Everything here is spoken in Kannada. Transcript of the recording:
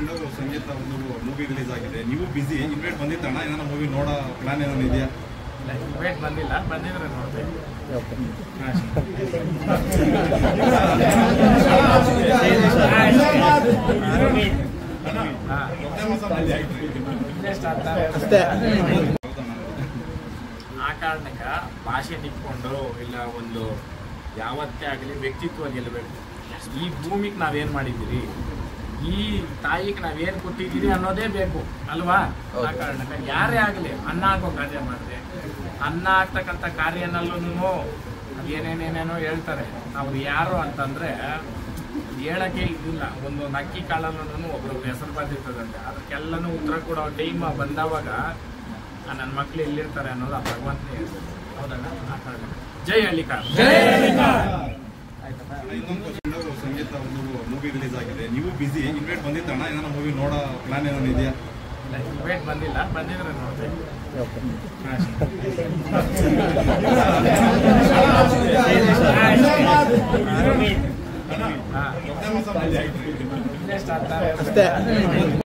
ಸಂಗೀತ ಒಂದು ಮೂವಿ ರಿಲೀಸ್ ಆಗಿದೆ. ನೀವು ಬಿಸಿ, ಇನ್ವೈಟ್ ಬಂದಿತ್ತಣ್ಣ? ಏನಾರ ಮೂವಿ ನೋಡೋ ಪ್ಲಾನ್ ಏನಾದ್ರು ಇದೆಯಾ? ಇನ್ವೈಟ್ ಬಂದಿಲ್ಲ, ಬಂದಿದ್ರೆ ನೋಡ್ಬೇಕು. ಆ ಕಾರಣಕ್ಕೆ ಭಾಷೆ ನಿಂತ್ಕೊಂಡು ಇಲ್ಲ, ಒಂದು ಯಾವತ್ತೇ ಆಗಲಿ ವ್ಯಕ್ತಿತ್ವ ಗೆಲ್ಲಬೇಕು. ಈ ಭೂಮಿಗೆ ನಾವೇನು ಮಾಡಿದ್ದೀರಿ, ಈ ತಾಯಿಗೆ ನಾವೇನು ಕೊಟ್ಟಿದ್ದೀರಿ ಅನ್ನೋದೇ ಬೇಕು ಅಲ್ವಾ? ಆ ಕಾರಣಕ್ಕೆ ಯಾರೇ ಆಗಲಿ ಅನ್ನ ಹಾಕೋ ಕಾರ್ಯ ಮಾಡಿದೆ, ಅನ್ನ ಹಾಕ್ತಕ್ಕಂಥ ಕಾರ್ಯನಲ್ಲೂ ಏನೇನೇನೇನೋ ಹೇಳ್ತಾರೆ. ಅವ್ರು ಯಾರು ಅಂತಂದರೆ ಹೇಳೋಕ್ಕೆ ಇದಿಲ್ಲ. ಒಂದು ಅಕ್ಕಿ ಕಾಳಲ್ಲೂ ಒಬ್ರೊಬ್ರು ಹೆಸರು ಬಂದಿರ್ತದಂತೆ. ಅದಕ್ಕೆಲ್ಲನೂ ಉತ್ತರ ಕೊಡೋ ಟೈಮ್ ಬಂದವಾಗ ನನ್ನ ಮಕ್ಳು ಎಲ್ಲಿರ್ತಾರೆ ಅನ್ನೋದು ಆ ಭಗವಂತನೇ ಹೇಳ್ತಾರೆ. ಹೌದಣ್ಣ? ಆ ಕಾರಣ ಜೈ ಹಳ್ಳಿಕಾರ್. ಸಂಗೀತ ಒಂದು ಮೂವಿ ರಿಲೀಸ್ ಆಗಿದೆ. ನೀವು ಬಿಸಿ, ಇನ್ವೈಟ್ ಬಂದಿತ್ತಣ್ಣ? ಏನಾರ ಮೂವಿ ನೋಡೋ ಪ್ಲಾನ್ ಏನಾದ್ರು ಇದೆಯಾ? ಇನ್ವೈಟ್ ಬಂದಿಲ್ಲ, ಬಂದಿದ್ರೆ ನೋಡ್ಬೇಕು.